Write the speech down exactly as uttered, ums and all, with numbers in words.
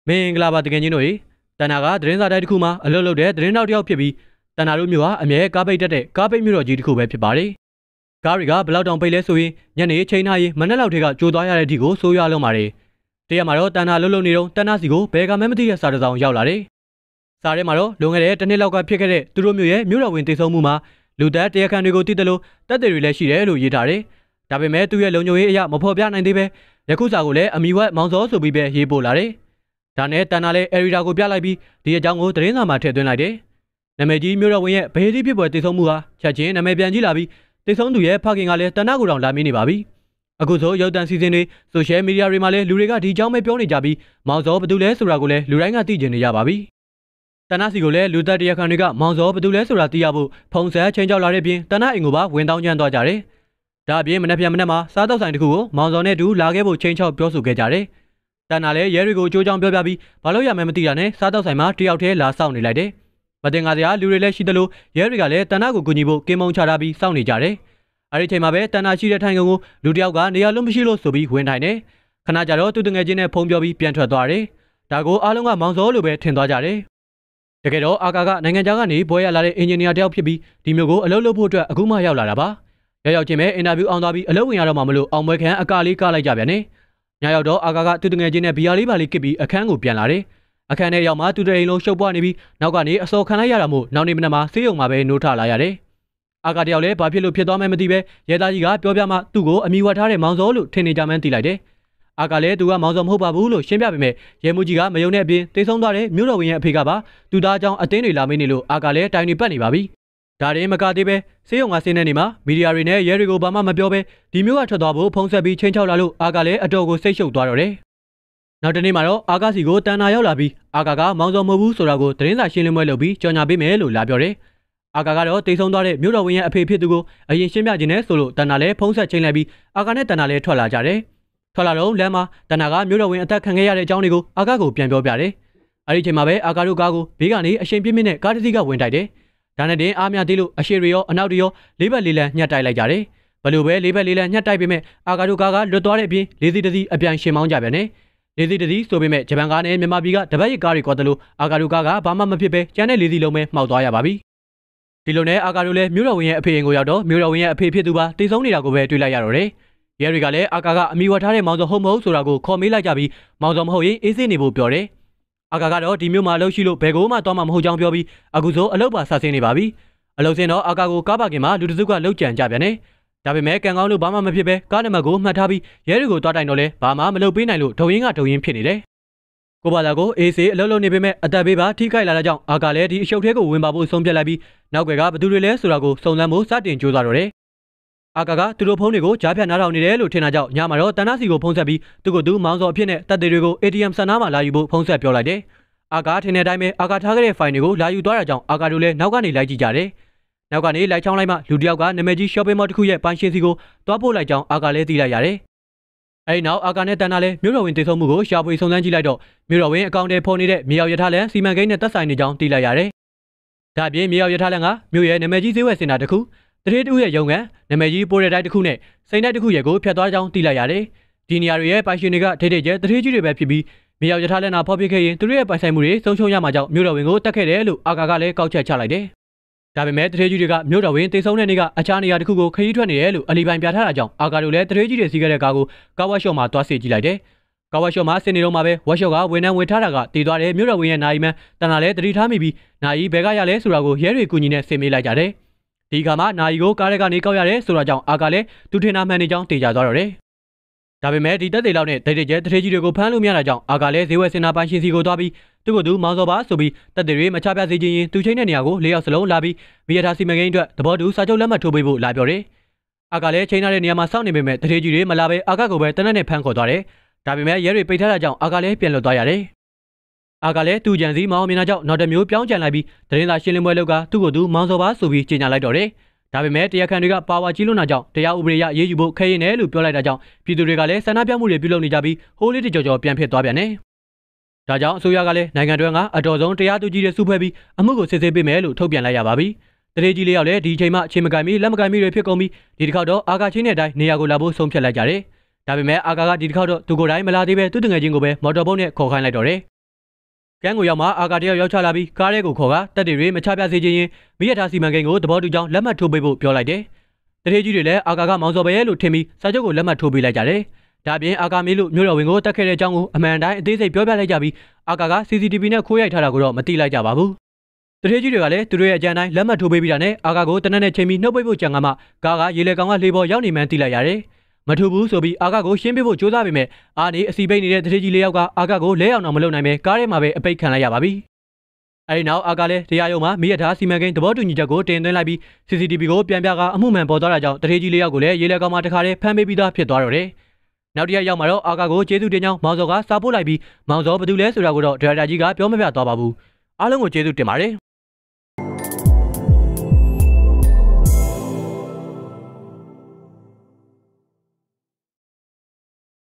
မင်္ဂလာပါတကယ်ချင်းတို့တန်နာကသတင်းစာတိုက်တစ်ခုမှာအလုပ်လုပ်တဲ့သတင်းတောက်တစ်ယောက်ဖြစ်ပြီးတန်နာတို့မျိုးဟာအမြဲကားပိတ်တက်တဲ့ကားပိတ်မျိုးတော်ကြီးတစ်ခုပဲဖြစ်ပါတယ်။ကားတွေကဘလောက်တောင်ပိတ်လဲဆိုရင်ညနေချိန်ထားရင်မနက်လောက်ထဲကကြိုသွားရတဲ့အထိကိုဆိုးရွားလုံးပါတယ်။တရက်မှာတော့တန်နာလှုပ်လှုပ်နေတော့တန်နာစီကိုဘယ်ကမှမသိတဲ့စာတစ်စောင်ရောက်လာတယ်။စာထဲမှာတော့လွန်ခဲ့တဲ့တစ်နှစ်လောက်ကဖြစ်ခဲ့တဲ့သူတို့မျိုးရဲ့မျိုးတော်ဝင်တိတ်ဆုံးမှုမှာလူသက်တရားခံတွေကိုတည်တယ်လို့တက်တယ်တွေလည်းရှိတယ်လို့ရေးထားတယ်။ဒါပေမဲ့သူ့ရဲ့လုံခြုံရေးအရာမဖော်ပြနိုင်သေးပဲယခုစာကိုလည်းအမီဝက်မောင်စောဆိုပြီးပဲရေးပို့လာတယ်။ဒါနဲ့တန်နာလည်းအရီဒါကိုပြလိုက်ပြီးဒီအကြောင်းကိုသတင်းစာမှာထည့်သွင်းလိုက်တယ်။နာမည်ကြီးမျိုးတော်ဝင်ရဲ့ဘေးဒီဖြစ်ပွဲတိတ်ဆုံးမှုဟာချက်ချင်းနာမည်ပြန်ကြည့်လာပြီးတိတ်ဆုံးသူရဲ့ဖခင်ကလည်းတန်နာကိုတောင်လာမင်းနေပါပြီ။အခုဆိုရုပ်သံစီစဉ်တွေဆိုရှယ်မီဒီယာတွေမှာလည်းလူတွေကဒီအကြောင်းပဲပြောနေကြပြီးမောင်စောဘယ်သူလဲဆိုတာကိုလည်းလူတိုင်းကသိကျင်နေကြပါပြီ။တန်နာစီကိုလည်းလူသက်တရားခံတွေကမောင်စောဘယ်သူလဲဆိုတာသိရဖို့ဖုံဆက်ချင်းကြောက်လာတဲ့ပြင်တန်နာအိမ်ကိုပါဝင်တောင်းကျမ်းသွားကြတယ်။ဒါအပြင်မနေ့ပြန်မနေ့မှာစားတောက်ဆိုင်တစ်ခုကိုမောင်စောနဲ့တူလာခဲ့ဖို့ချင်းချောက်ပြောဆိုခဲ့ကြတယ်။တန်နာလည်းရဲတွေကိုအကျိုးကြောင့်ပြောပြပြီးဘာလို့ရမယ်မသိတာနဲ့စားတောက်ဆိုင်မှာတယောက်တည်းလာစောင့်နေလိုက်တယ်။မတင်ကားစရာလူတွေလည်းရှိသလိုရဲတွေကလည်းတန်နာကိုကူညီဖို့ကင်းမုံချထားပြီးစောင့်နေကြတယ်။အဲဒီချိန်မှာပဲတန်နာရှိတဲ့ထိုင်ကုန်းကိုလူတယောက်ကနေရာလုံးမရှိလို့ဆိုပြီးဝင်ထိုင်တယ်။ခဏကြာတော့သူတငယ်ချင်းနဲ့ဖုံပြောပြီးပြန်ထွက်သွားတယ်။ဒါကိုအားလုံးကမောင်စောလိုပဲထင်သွားကြတယ်။တကယ်တော့အာကာကနိုင်ငံခြားကနေဘွဲရလာတဲ့အင်ဂျင်နီယာတယောက်ဖြစ်ပြီးဒီမျိုးကိုအလုပ်လုပ်ဖို့အတွက်အခုမှရောက်လာတာပါ။ရောက်ရောက်ချင်းပဲအင်တာဗျူးအောင်သွားပြီးအလုပ်ဝင်ရတော့မှမလို့အောင်ပွဲခံအကာလေးကားလိုက်ကြပြန်တယ်။ညရောက်တော့အာကာကသူတငယ်ချင်းနဲ့ဘီယာလေးပါလေးကစ်ပြီးအခန်းကိုပြန်လာတယ်။အခန်းထဲရောက်မှသူတအိမ်လုံးရှုပ်ပွားနေပြီးနောက်ကနေအစော်ခံလိုက်ရတာမို့နောက်နေ့မနက်မှာဆေးရုံမှာပဲနိုးထလာရတယ်။အာကာတယောက်လည်းဘာဖြစ်လို့ဖြစ်သွားမှန်းမသိပဲရဲသားကြီးကပြောပြမှသူ့ကိုအမိဝတ်ထားတဲ့မောင်စောလို့ထင်နေကြမှန်းသိလိုက်တယ်။အာကာလည်းသူကမောင်စောမဟုတ်ပါဘူးလို့ရှင်းပြပေမဲ့ရဲမှုကြီးကမယုံတဲ့အပြင်တိတ်ဆုံးသွားတဲ့မြို့တော်ဝင်ရဲ့အဖေကပါသူသားအကြောင်းအတင်းတွေလာမင်းနေလို့အာကာလည်းတိုင်တွေပတ်နေပါပြီ။ဒါရင်မကသေးပဲဆေးရုံကဆင်းနေနေမှာမီဒီယာတွေနဲ့ရဲတွေကိုဘာမှမပြောပဲဒီမျိုးကထွက်သွားဖို့ဖုံးဆက်ပြီးချင်းချောက်လာလို့အာကာလည်းအတော်ကိုစိတ်ရှုပ်သွားတော့တယ်။နောက်တနေ့မှာတော့အာကာစီကိုတန်နာရောက်လာပြီးအာကာကမောင်စောမဟုတ်ဘူးဆိုတာကိုသတင်းစာရှင်းလင်းပွဲလုပ်ပြီးကြော်ညာပေးမယ်လို့လာပြောတယ်။အာကာကတော့တိတ်ဆုံးသွားတဲ့မြို့တော်ဝင်ရဲ့အဖေဖြစ်သူကိုအရင်ရှင်းပြခြင်းနဲ့ဆိုလို့တန်နာလည်းဖုံးဆက်ချင်းလိုက်ပြီးအာကာနဲ့တန်နာလည်းထွက်လာကြတယ်။ထွက်လာတော့လမ်းမှာတန်နာကမြို့တော်ဝင်အသက်ခံခဲ့ရတဲ့အကြောင်းတွေကိုအာကာကိုပြန်ပြောပြတယ်။အဲဒီချိန်မှာပဲအာကာတို့ကားကိုဘေးကနေအရှင်ပြင်းပြင်းနဲ့ကားတစ်စီးကဝင်တိုက်တယ်။ဒါနဲ့တင်အားမြသေးလို့အရှိရရောအနောက်တရောလေးဘက်လေးလံညှက်တိုက်လိုက်ကြတယ်။ဘလို့ပဲလေးဘက်လေးလံညှက်တိုက်ပေမဲ့အာကာတို့ကားကလွတ်သွားတဲ့အပြင်လေးစီးတစ်စီးအပြန်ရှင်မောင်းကြပြန်တယ်။လေးစီးတစ်စီးဆိုပေမဲ့ဂျပန်ကားနဲ့မြန်မာပြည်ကတပတ်ရကားတွေကောတယ်လို့အာကာတို့ကားကဘာမှမဖြစ်ပဲကျန်တဲ့လေးစီးလုံးပဲမှောက်သွားရပါပြီ။ဒီလိုနဲ့အာကာတို့လည်းမြို့တော်ဝင်ရဲ့အဖေအိမ်ကိုရောက်တော့မြို့တော်ဝင်ရဲ့အဖေဖြစ်သူပါတိတ်ဆုံးနေတာကိုပဲတွေ့လိုက်ရတော့တယ်။ရဲတွေကလည်းအာကာကအမိဝတ်ထားတဲ့မောင်စောဟုတ်မဟုတ်ဆိုတာကိုခေါ်မေးလိုက်ကြပြီးမောင်စောမဟုတ်ရင်အေးဆေးနေဖို့ပြောတယ်။အာကာကတော့ဒီမျိုးမှာအလုပ်ရှိလို့ဘယ်ကိုမှသွားမှမဟုတ်ကြောင်းပြောပြီးအခုဆိုအလုပ်ပါဆက်ဆင်းနေပါပြီ။အလုပ်စင်းတော့အာကာကိုကားပါကင်မှာလူတစုကလှုပ်ကြံကြပြန်တယ်။ဒါပေမဲ့ကန်ကောင်းလို့ဘာမှမဖြစ်ပဲကားနံပါတ်ကိုမှတ်ထားပြီးရဲတွေကိုတွားတိုင်တော့လဲဘာမှမလုပ်ပေးနိုင်လို့ဒုံရင်းကဒုံရင်းဖြစ်နေတယ်။ကိုဘာသာကိုအေးဆေးအလုပ်လုပ်နေပေမဲ့အသက်ဘေးပါထိခိုက်လာတဲ့ကြောင့်အာကာလည်းဒီအရှုပ်ထဲကိုဝင်ပါဖို့ဆုံးဖြတ်လိုက်ပြီးနောက်ကကဘသူတွေလဲဆိုတာကိုစုံစမ်းဖို့စတင်ကြိုးစားတော့တယ်။အာကာကသူတို့ဖုန်းတွေကိုကြားဖြတ်နားထောင်နေတယ်လို့ထင်တာကြောင့်ညမှာတော့တန်နာစီကိုဖုန်းဆက်ပြီးသူ့ကိုသူမောင်စောအဖြစ်နဲ့တပ်တွေကို အေ တီ အမ် စံနားမှာလာယူဖို့ဖုန်းဆက်ပြောလိုက်တယ်။အာကာထင်တဲ့အတိုင်းပဲအာကာထားခဲ့တဲ့ဖိုင်တွေကိုလာယူသွားတာကြောင့်အာကာတို့လည်းနောက်ကနေလိုက်ကြည့်ကြတယ်။နောက်ကနေလိုက်ချောင်းလိုက်မှလူတယောက်ကနာမည်ကြီး shopping mall တစ်ခုရဲ့ပိုင်ရှင်စီကိုတွားပို့လိုက်ကြောင်းအာကာလည်းသိလိုက်ရတယ်။အဲဒီနောက်အာကာနဲ့တန်နာလည်းမြို့တော်ဝင်တည်ဆုံမှုကိုရှာဖွေစုံစမ်းကြည့်လိုက်တော့မြို့တော်ဝင်အကောင့်ထဲဖော်နေတဲ့မြေရောက်ရထားလန်စီမံကိန်းနဲ့သက်ဆိုင်နေကြောင်းသိလိုက်ရတယ်။ဒါပြင်မြေရောက်ရထားလန်ကမြို့ရဲ့နာမည်ကြီးဈေးဝယ်စင်တာတစ်ခုတရေတူရဲ့ရုံကန်နာမည်ကြီးပိုးတဲ့တိုက်တစ်ခုနဲ့စိန်တိုက်တစ်ခုရဲ့ကိုဖျက်သွားကြောင်းသိလိုက်ရတယ်။ဒီနေရာတွေရဲ့ပိုင်ရှင်တွေကဒိတ်ဒိတ်ကျဲတရေကြီးတွေပဲဖြစ်ပြီးမြေရောက်ရထားလန်နာဖော်ပြခဲ့ရင်သူတို့ရဲ့ပိုင်ဆိုင်မှုတွေဆုံးရှုံးရမှာကြောင့်မြို့တော်ဝင်ကိုတက်ခဲ့တယ်လို့အာကာကလည်းကောက်ချက်ချလိုက်တယ်။ဒါပေမဲ့တရေကြီးတွေကမြို့တော်ဝင်တိတ်ဆုံးတဲ့နေ့ကအခြားနေရာတစ်ခုကိုခရီးထွက်နေတယ်လို့အလီပိုင်ပြထားတာကြောင့်အာကာတို့လည်းတရေကြီးတွေစီးခဲ့တဲ့ကားကိုကားဝက်ရှော့မှာတွားစစ်ကြည့်လိုက်တယ်။ကားဝက်ရှော့မှာဆင်းနေတော့မှပဲဝက်ရှော့ကဝန်ထမ်းဝင်ထားတာကတည်သွားတဲ့မြို့တော်ဝင်ရဲ့နိုင်မန်းတန်လာလည်းတတိထားမိပြီးနိုင်ဘဲကရလဲဆိုတာကိုရဲတွေကူညီနဲ့ဆင်မေးလိုက်ကြတယ်။ဒီခါမှာနိုင်ကိုကားရက်ကနေကောက်ရတယ်ဆိုတာကြောင့်အာကာလည်းသူထင်တာမှန်နေကြောင်းတေချာသွားတော့တယ်။ဒါပေမဲ့ဒီတက်သေးလောက်နဲ့ဒိတ်ဒိတ်ကျဲတရေကြီးတွေကိုဖမ်းလို့မရတာကြောင့်အာကာလည်းဈေးဝယ်စင်တာပိုင်ရှင်စီကိုသွားပြီးသူ့ကိုသူမောင်စောပါဆိုပြီးတက်တွေမချပြစေခြင်းရင်သူချင်းတဲ့နေရာကိုလေးယောက်စလုံးလာပြီးမိရထားစီမံကိန်းအတွက်သဘောတူစာချုပ်လက်မှတ်ထိုးပေးဖို့လာပြောတယ်။အာကာလည်းချိန်ထားတဲ့နေရာမှာစောင့်နေပေမဲ့တရေကြီးတွေမလာပဲအာကာကိုပဲတနက်နဲ့ဖမ်းခေါ်သွားတယ်။ဒါပေမဲ့ရဲတွေပိတ်ထားတာကြောင့်အာကာလည်းပြန်လွတ်သွားရတယ်။အာကာလည်းသူ့ကြံစီမောင်မြင်တာကြောင့်နောက်တစ်မျိုးပြောင်းကြံလိုက်ပြီးသတင်းစာရှင်းလင်းပွဲလုပ်ကသူ့ကိုသူမောင်စောပါဆိုပြီးကြေညာလိုက်တော့တယ်။ဒါပေမဲ့တရားခံတွေကပါဝါကြီးလွန်းတာကြောင့်တရားဥပဒေအရရေးယူဖို့ခဲရင်တယ်လို့ပြောလိုက်တာကြောင့်ပြည်သူတွေကလည်းဆန္ဒပြမှုတွေပြုလုပ်နေကြပြီးဟိုးလေးတကြော်ကြော်ပြန်ဖြစ်သွားပြန်တယ်။ဒါကြောင့်အစိုးရကလည်းနိုင်ငံတွင်းကအတော်ဆုံးတရားသူကြီးတွေစုဖွဲ့ပြီးအမှုကိုစစ်ဆေးပေးမယ်လို့ထုတ်ပြန်လိုက်ရပါပြီ။တရေကြီးလေးယောက်လည်းဒီအချိန်မှအချိန်မကန်မီလက်မကန်မီတွေဖြစ်ကုန်ပြီးဒီတစ်ခေါက်တော့အာကာချင်းတဲ့အတိုင်းနေရာကိုလာဖို့ဆုံးဖြတ်လိုက်ကြတယ်။ဒါပေမဲ့အာကာကဒီတစ်ခေါက်တော့သူကိုယ်တိုင်မလာသေးပဲသူ့တငယ်ချင်းကိုပဲမော်တော်ဘုတ်နဲ့ခေါ်ခိုင်းလိုက်တော့တယ်ကန်းကိုရောက်မှအာကာတယောက်ရောက်ချလာပြီးကားရဲကိုခေါ်ကတက်တွေမချပြစေခြင်းရင်မိရထားစီမံကိန်းကိုသဘောတူကြောင်းလက်မှတ်ထိုးပေးဖို့ပြောလိုက်တယ်။တထေးကြီးတွေလည်းအာကာကမောင်စောပဲလို့ထင်ပြီးစာချုပ်ကိုလက်မှတ်ထိုးပေးလိုက်ကြတယ်။ဒါပြင်အာကာမေးလို့မြို့တော်ဝင်ကိုတက်ခဲ့တဲ့အကြောင်းကိုအမှန်တိုင်းအသေးစိတ်ပြောပြလိုက်ကြပြီးအာကာက C C T V နဲ့ခိုးရိုက်ထားတာကိုတော့မသိလိုက်ကြပါဘူး။တထေးကြီးတွေကလည်းသူတို့ရဲ့အကြံတိုင်းလက်မှတ်ထိုးပေးပြီးတာနဲ့အာကာကိုတနက်နဲ့ချိန်ပြီးနှုတ်ပိတ်ဖို့ကြံကမှကားကရေလေကောင်ကလေပေါ်ရောက်နေမှန်းသိလိုက်ရတယ်။မထူဘူးဆိုပြီးအာကာကိုရှင်းပြဖို့ကြိုးစားပေမဲ့အာနေအစီပိတ်နေတဲ့တထေးကြီးလေးယောက်ကအာကာကိုလဲအောင်တော့မလုပ်နိုင်ပဲကားထဲမှာပဲအပိတ်ခံလိုက်ရပါပြီ။အဲဒီနောက်အာကာလည်းတရားရုံးမှာမိရထားစီမံကိန်းသဘောတူညီချက်ကိုတင်သွင်းလိုက်ပြီး C C T V ကိုပြန်ပြကအမှုမှန်ပေါ်သွားတာကြောင့်တထေးကြီးလေးယောက်ကိုလည်းရေလေကောင်မှာတခါတည်းဖမ်းပေးပြီးသားဖြစ်သွားတော့တယ်။နောက်တစ်ရက်ရောက်မှာတော့အာကာကိုကျေးဇူးတင်ကြောင်းမောင်စောကစာပို့လိုက်ပြီးမောင်စောဘယ်သူလဲဆိုတာကိုတော့ဒရိုက်တာကြီးကပြောမပြသွားပါဘူး။အားလုံးကိုကျေးဇူးတင်ပါတယ်